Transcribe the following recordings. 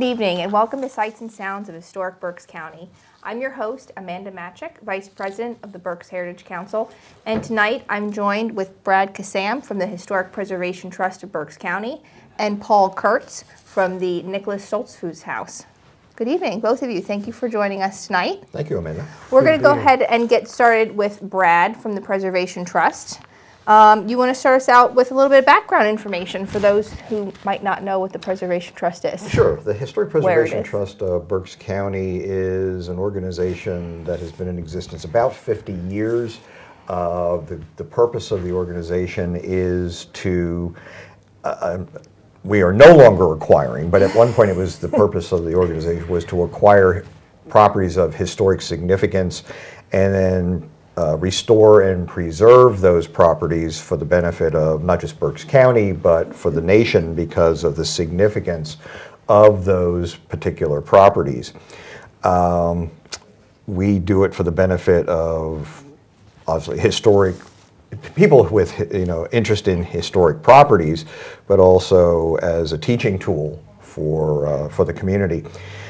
evening and welcome to Sights and Sounds of Historic Berks County. I'm your host, Amanda Machik, Vice President of the Berks Heritage Council, and tonight I'm joined with Brad Kissam from the Historic Preservation Trust of Berks County and Paul Kurtz from the Nicholas Stoltzfus House. Good evening, both of you. Thank you for joining us tonight. Thank you, Amanda. We're going to go ahead and get started with Brad from the Preservation Trust. You want to start us out with a little bit of background information for those who might not know what the Preservation Trust is. Sure. The Historic Preservation Trust of Berks County is an organization that has been in existence about 50 years. The purpose of the organization is to, we are no longer acquiring, but at one point it was the purpose of the organization was to acquire properties of historic significance and then restore and preserve those properties for the benefit of not just Berks County, but for the nation because of the significance of those particular properties. We do it for the benefit of, obviously, historic people with interest in historic properties, but also as a teaching tool for the community.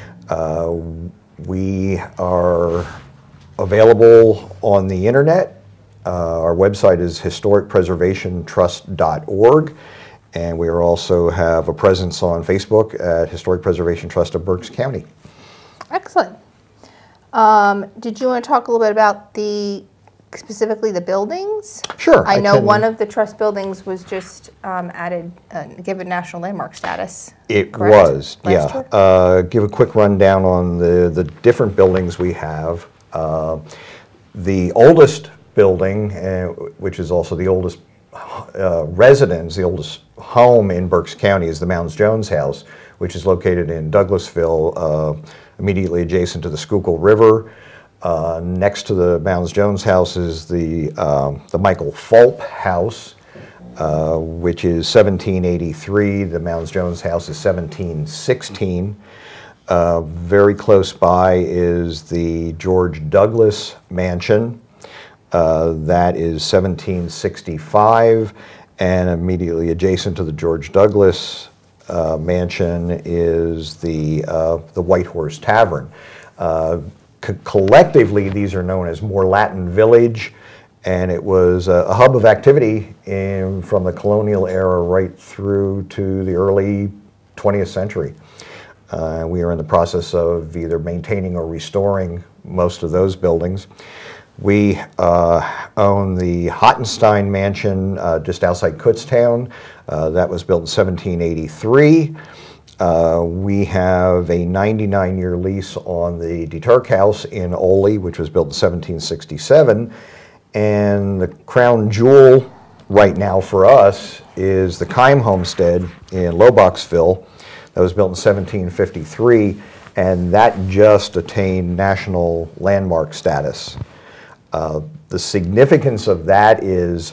We are available on the internet. Our website is historicpreservationtrust.org, and we also have a presence on Facebook at Historic Preservation Trust of Berks County. Excellent. Did you want to talk a little bit about specifically the buildings? Sure. I know one of the trust buildings was just added, given National Landmark status. It correct? was, yeah. Give a quick rundown on the different buildings we have. The oldest building, which is also the oldest residence, the oldest home in Berks County, is the Mounds-Jones House, which is located in Douglasville, immediately adjacent to the Schuylkill River. Next to the Mounds-Jones House is the Michael Fulp House, which is 1783. The Mounds-Jones House is 1716. Very close by is the George Douglas Mansion. That is 1765, and immediately adjacent to the George Douglas Mansion is the White Horse Tavern. Collectively, these are known as More Latin Village, and it was a hub of activity from the colonial era right through to the early 20th century. We are in the process of either maintaining or restoring most of those buildings. We own the Hottenstein Mansion just outside Kutztown. That was built in 1783. We have a 99-year lease on the DeTurk House in Oley, which was built in 1767. And the crown jewel right now for us is the Kissam Homestead in Loboxville. That was built in 1753, and that just attained national landmark status. The significance of that is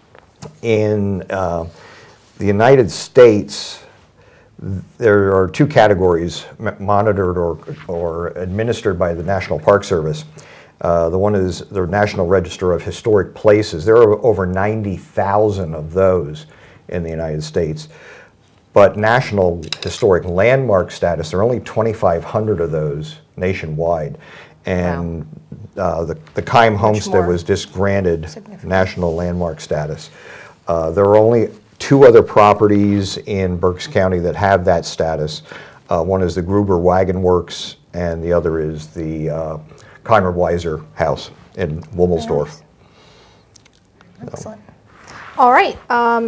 in the United States, there are two categories monitored or administered by the National Park Service. The one is the National Register of Historic Places. There are over 90,000 of those in the United States. But National Historic Landmark status, there are only 2,500 of those nationwide. And wow. The Kissam Homestead was just granted National Landmark status. There are only two other properties in Berks County that have that status. One is the Gruber Wagon Works, and the other is the Keimer Weiser House in Womelsdorf. Excellent. All right.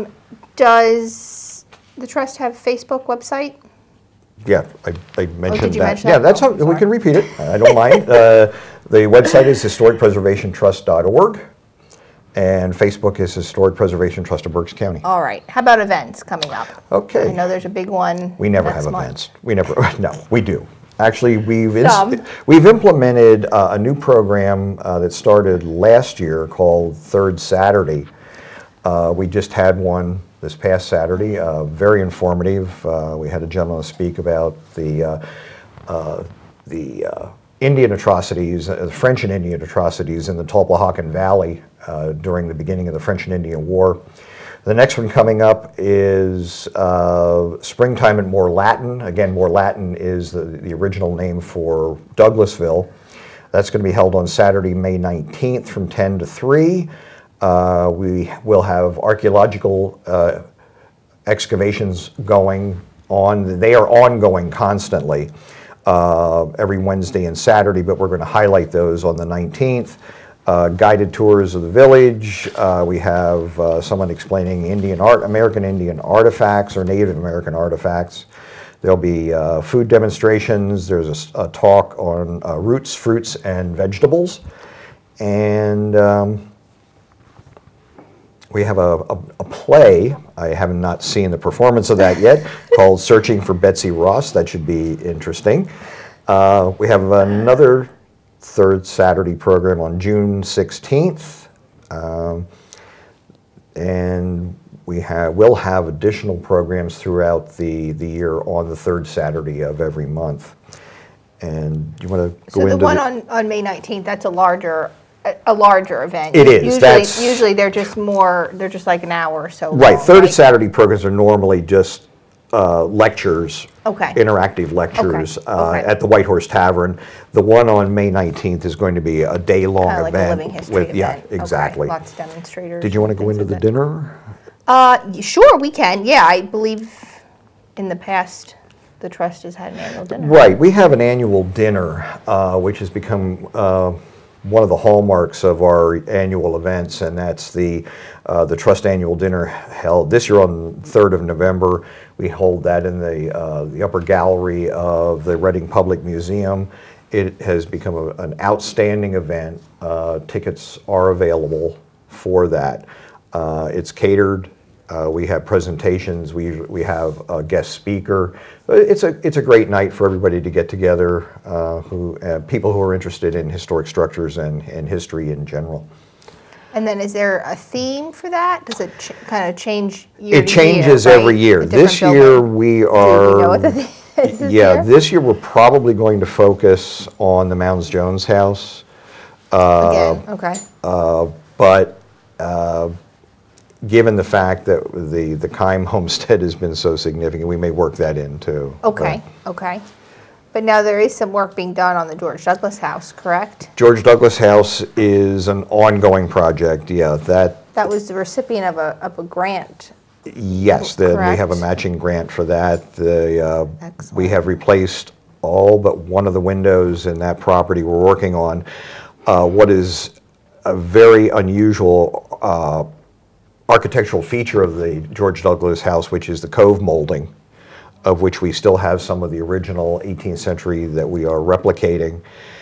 Does the trust have a Facebook website? Yeah, I mentioned did you that. Mention yeah, that? that's how we can repeat it. I don't mind. The website is historicpreservationtrust.org, and Facebook is Historic Preservation Trust of Berks County. All right. How about events coming up? Okay. I know there's a big one. We never have month. events. We never. No, we do. Actually, we've implemented a new program that started last year called Third Saturday. We just had one this past Saturday, very informative. We had a gentleman speak about the Indian atrocities, the French and Indian atrocities in the Tulpehocken Valley during the beginning of the French and Indian War. The next one coming up is Springtime in More Latin. Again, More Latin is the original name for Douglasville. That's going to be held on Saturday, May 19th from 10 to 3. We will have archaeological excavations going on. They are ongoing constantly every Wednesday and Saturday, but we're going to highlight those on the 19th. Guided tours of the village. We have someone explaining American Indian artifacts or Native American artifacts. There'll be food demonstrations. There's a talk on roots, fruits, and vegetables. And we have a play. I have not seen the performance of that yet, called Searching for Betsy Ross. That should be interesting. We have another third Saturday program on June 16th. And we'll have additional programs throughout the year on the third Saturday of every month. And do you want to go into the one on May 19th, that's a larger event. It is. Usually they're just like an hour or so. Right. Long, Third right? Saturday programs are normally just lectures, interactive lectures at the White Horse Tavern. The one on May 19th is going to be a day-long like event. A living history event. Yeah, exactly. Okay. Lots of demonstrators. Did you want to go into the dinner? Sure, we can. Yeah, I believe in the past the trust has had an annual dinner. Right. We have an annual dinner, which has become one of the hallmarks of our annual events, and that's the Trust Annual Dinner held this year on 3rd of November. We hold that in the upper gallery of the Reading Public Museum. It has become an outstanding event. Tickets are available for that. It's catered. We have presentations. We have a guest speaker. It's a great night for everybody to get together. People who are interested in historic structures and history in general. And then, is there a theme for that? Does it kind of change year to year? It changes every year. This year we are. Do you know what the theme is this year? This year we're probably going to focus on the Mounds Jones house. Again, okay. But given the fact that the Kime homestead has been so significant, we may work that in too. Okay, okay. But now there is some work being done on the George Douglas house, correct? George Douglas house is an ongoing project, yeah. That was the recipient of a grant. Yes, we have a matching grant for that. We have replaced all but one of the windows in that property we're working on. What is a very unusual architectural feature of the George Douglas house, which is the cove molding, of which we still have some of the original 18th century that we are replicating.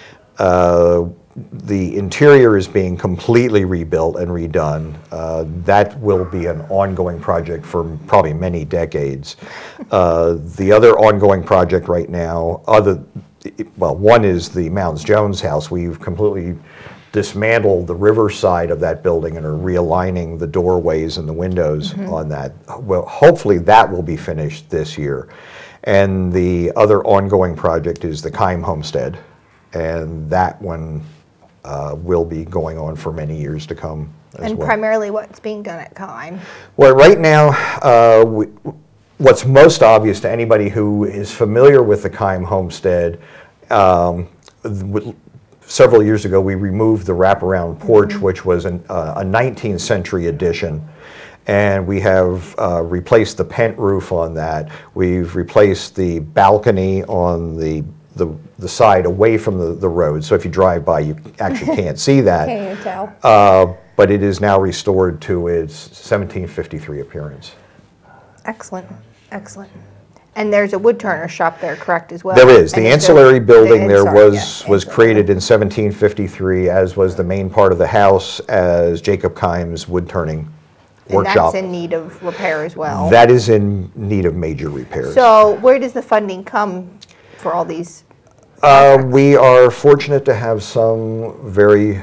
The interior is being completely rebuilt and redone. That will be an ongoing project for probably many decades. The other ongoing project right now, one is the Mounds Jones house. We've completely dismantled the river side of that building and are realigning the doorways and the windows on that. Well, hopefully that will be finished this year. And the other ongoing project is the Kime homestead, and that one will be going on for many years to come as well. Primarily what's being done at Kime? Well, right now, what's most obvious to anybody who is familiar with the Kime homestead, several years ago, we removed the wraparound porch, which was a 19th century addition, and we have replaced the pent roof on that. We've replaced the balcony on the side away from the road, so if you drive by, you actually can't see that. Can't tell. But it is now restored to its 1753 appearance. Excellent, excellent. And there's a woodturner shop there, correct, as well? There is. The ancillary building there was created in yes. 1753, as was the main part of the house as Jacob Kime's woodturning workshop. And that's in need of repair as well? That is in need of major repairs. So where does the funding come for all these? We are fortunate to have some very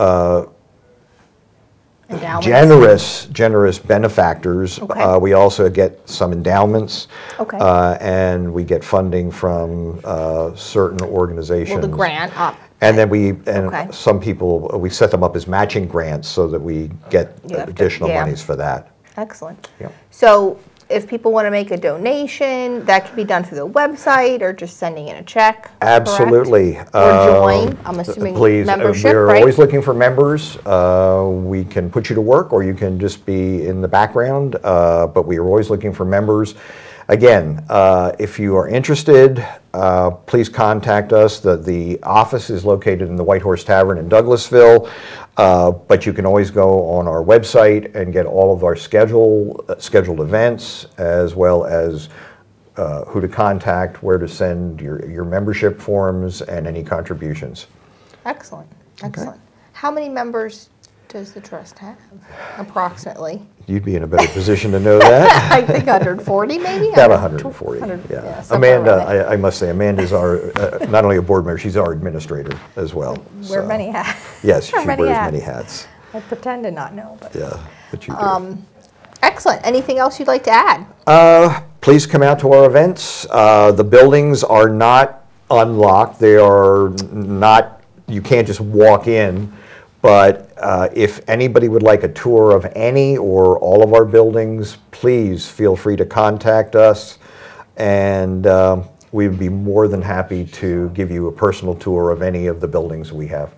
generous benefactors. Okay. We also get some endowments, okay. And we get funding from certain organizations. Well, the grant up. And then some people, we set them up as matching grants so that we get additional monies for that. Excellent. Yep. So if people want to make a donation, that can be done through the website or just sending in a check. Absolutely. Correct? Or join. I'm assuming please, membership, we're right? always looking for members. We can put you to work, or you can just be in the background, but we are always looking for members. Again, if you are interested, please contact us. The office is located in the White Horse Tavern in Douglasville, but you can always go on our website and get all of our scheduled events, as well as who to contact, where to send your membership forms, and any contributions. Excellent. Excellent. How many members does the trust have, approximately? You'd be in a better position to know that. I think 140, maybe? About 140, yeah. Amanda, I must say, Amanda's our, not only a board member, she's our administrator as well. Wear many hats. Yes, she wears hats. many hats. I pretend to not know, but... Yeah, but you do. Excellent. Anything else you'd like to add? Please come out to our events. The buildings are not unlocked. They are not, you can't just walk in. But if anybody would like a tour of any or all of our buildings, please feel free to contact us, and we would be more than happy to give you a personal tour of any of the buildings we have.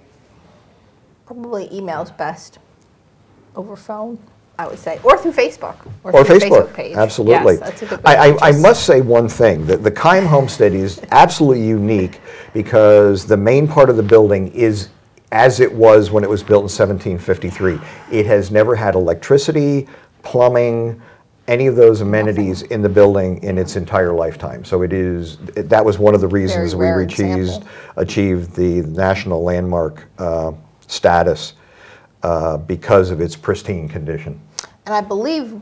Probably email's best. Over phone, I would say, or through Facebook. Or through Facebook, page. absolutely. Yes, that's a good way I must say one thing, that the Kissam Homestead is absolutely unique because the main part of the building is as it was when it was built in 1753. It has never had electricity, plumbing, any of those amenities in the building in its entire lifetime. So that was one of the reasons we achieved the National Landmark status because of its pristine condition. And I believe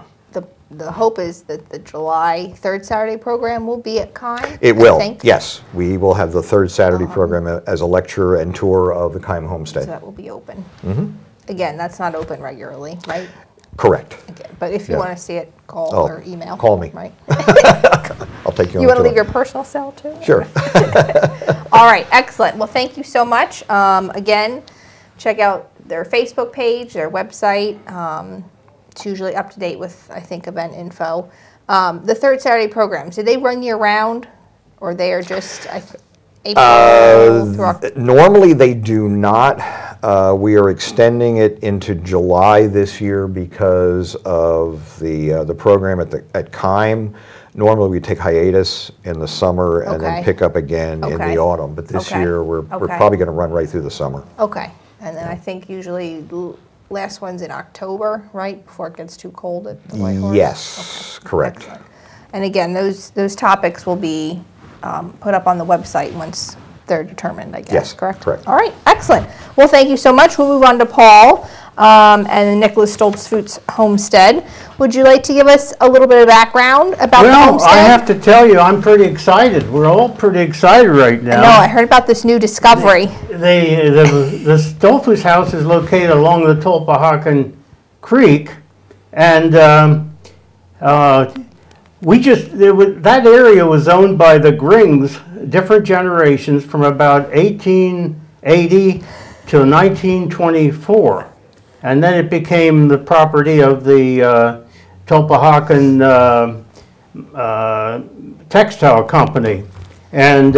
the hope is that the July 3rd Saturday program will be at Kissam. It will, yes. We will have the third Saturday program as a lecture and tour of the Kissam Homestead. So that will be open. Mm-hmm. Again, that's not open regularly, right? Correct. Okay. But if you want to see it, call or email. Call me. Right. I'll take you on You want to tour. leave your personal cell too? Sure. All right, excellent. Well, thank you so much. Again, check out their Facebook page, their website. It's usually up to date with, I think, event info. The third Saturday programs, do they run year round, or they are just April through October? Normally they do not. We are extending it into July this year because of the program at Kissam. Normally we take hiatus in the summer and then pick up again in the autumn. But this year we're probably going to run right through the summer. Okay, and then I think usually last one's in October, right, before it gets too cold at the White Horse? Yes, correct. Excellent. And again, those topics will be put up on the website once they're determined, I guess, yes, correct? All right, excellent. Well, thank you so much. We'll move on to Paul and the Nicholas Stoltzfus homestead. Would you like to give us a little bit of background about the homestead? Well, I have to tell you, I'm pretty excited. We're all pretty excited right now. I know, I heard about this new discovery. The Stoltzfus house is located along the Tolpahakan Creek, and that area was owned by the Grings, different generations, from about 1880 to 1924. And then it became the property of the Tolpahakan Textile Company. And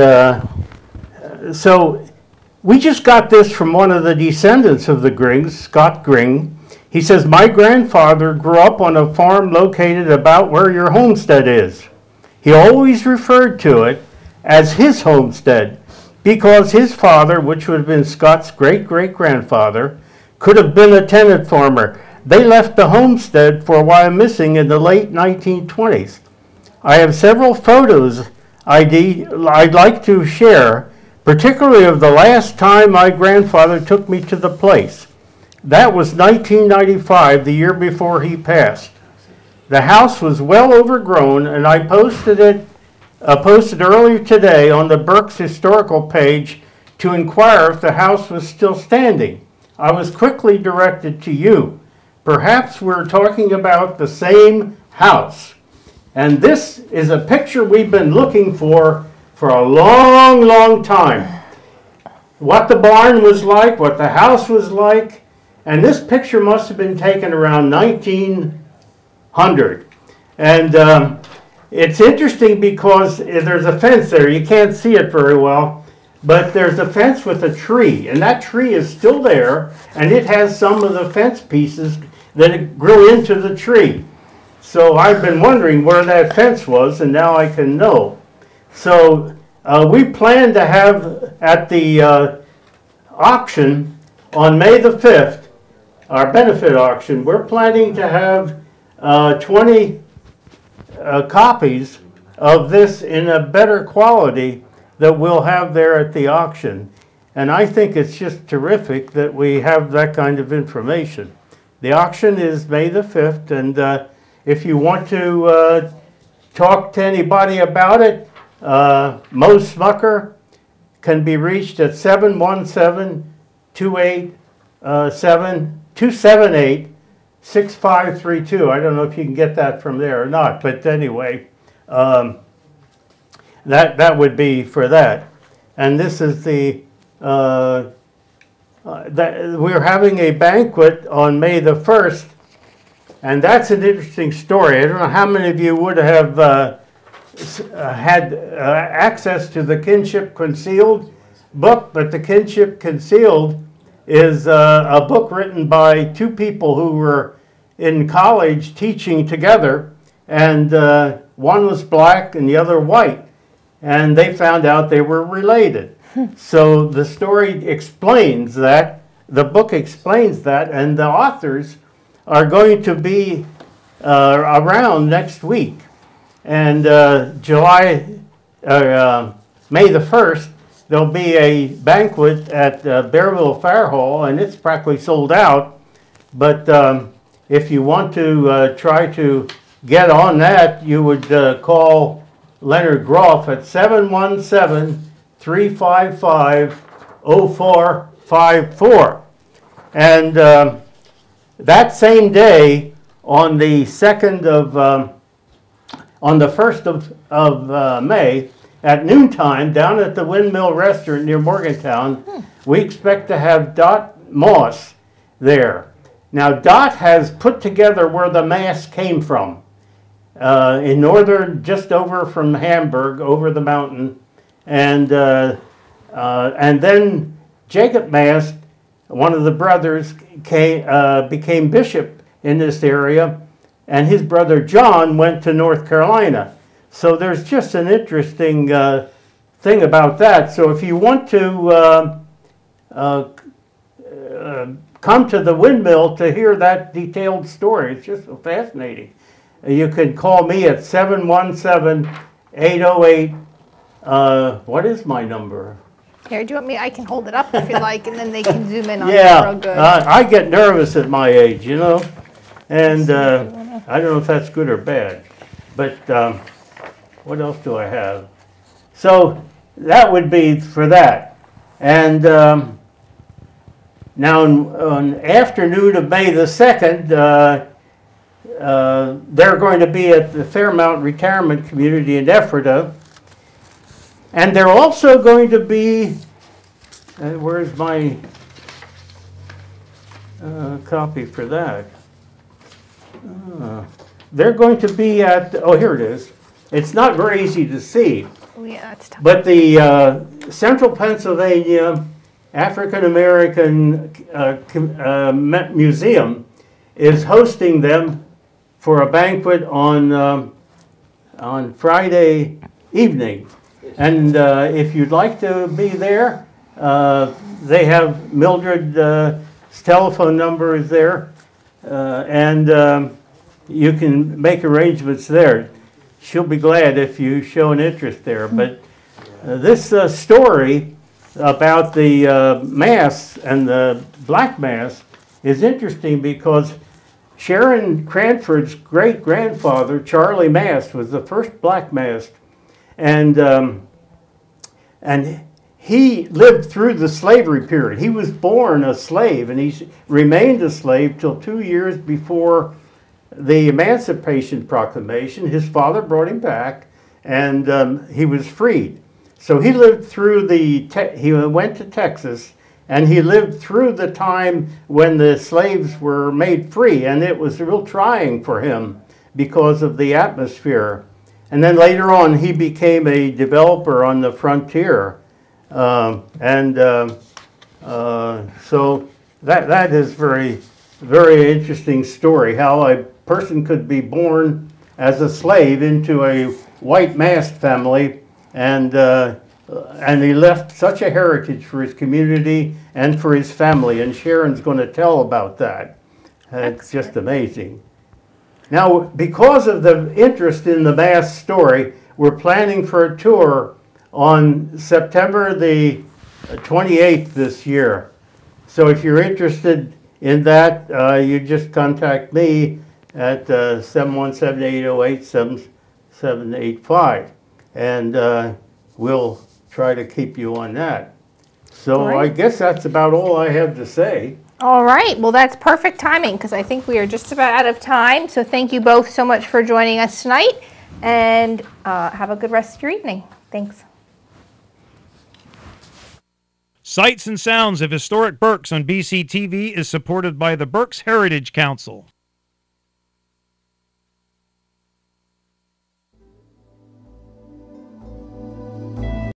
so we just got this from one of the descendants of the Grings, Scott Gring. He says, my grandfather grew up on a farm located about where your homestead is. He always referred to it as his homestead because his father, which would have been Scott's great-great-grandfather, could have been a tenant farmer. They left the homestead for a while missing in the late 1920s. I have several photos I'd like to share, particularly of the last time my grandfather took me to the place. That was 1995, the year before he passed. The house was well overgrown, and I posted earlier today on the Berks historical page to inquire if the house was still standing. I was quickly directed to you. Perhaps we're talking about the same house. And this is a picture we've been looking for a long, long time. What the barn was like, what the house was like. And this picture must have been taken around 19 100. And it's interesting because there's a fence there. You can't see it very well, but there's a fence with a tree, and that tree is still there, and it has some of the fence pieces that it grew into the tree. So I've been wondering where that fence was, and now I can know. So we plan to have at the auction on May the 5th, our benefit auction, we're planning to have 20 copies of this in a better quality that we'll have there at the auction. And I think it's just terrific that we have that kind of information. The auction is May the 5th, and if you want to talk to anybody about it, Mo Smucker can be reached at 717-278-6532. I don't know if you can get that from there or not, but anyway, that would be for that. And this is the, we're having a banquet on May the 1st, and that's an interesting story. I don't know how many of you would have had access to the Kinship Concealed book, but the Kinship Concealed is a book written by two people who were in college teaching together, and one was black and the other white, and they found out they were related. So the story explains that, the book explains that, and the authors are going to be around next week. And May the 1st, there'll be a banquet at Bearville Fair Hall, and it's practically sold out. But if you want to try to get on that, you would call Leonard Groff at 717-355-0454. And that same day, on the 1st of May, at noontime, down at the Windmill Restaurant near Morgantown, we expect to have Dot Moss there. Now, Dot has put together where the Mass came from. In northern, just over from Hamburg, over the mountain. And then Jacob Mast, one of the brothers, became bishop in this area, and his brother John went to North Carolina. So there's just an interesting thing about that. So if you want to come to the Windmill to hear that detailed story, it's just so fascinating. You can call me at 717-808. What is my number? Here, do you want me? I can hold it up if you like, and then they can zoom in on yeah, it real good. I get nervous at my age, you know, and I don't know if that's good or bad. But what else do I have? So that would be for that. And now on afternoon of May the 2nd, they're going to be at the Fairmount Retirement Community in Ephrata. And they're also going to be, where's my copy for that? They're going to be at, oh, here it is. It's not very easy to see. Oh, yeah, that's tough. But the Central Pennsylvania African American Museum is hosting them for a banquet on Friday evening. And if you'd like to be there, they have Mildred's telephone number is there, and you can make arrangements there. She'll be glad if you show an interest there. But this story about the Mass and the Black Mass is interesting because Sharon Cranford's great-grandfather, Charlie Mast, was the first Black Mast. And he lived through the slavery period. He was born a slave, and he remained a slave till 2 years before the Emancipation Proclamation. His father brought him back, and he was freed. So he lived through he went to Texas, and he lived through the time when the slaves were made free, and it was real trying for him because of the atmosphere. And then later on, he became a developer on the frontier. So that is very interesting story, how a person could be born as a slave into a white masked family, and he left such a heritage for his community and for his family, and Sharon's going to tell about that. It's just amazing. Now, because of the interest in the masked story, we're planning for a tour on September the 28th this year. So if you're interested in that, you just contact me at 717-808-7785, and we'll try to keep you on that. So I guess that's about all I have to say. All right. Well, that's perfect timing because I think we are just about out of time. So thank you both so much for joining us tonight, and have a good rest of your evening. Thanks. Sights and Sounds of Historic Berks on BCTV is supported by the Berks Heritage Council.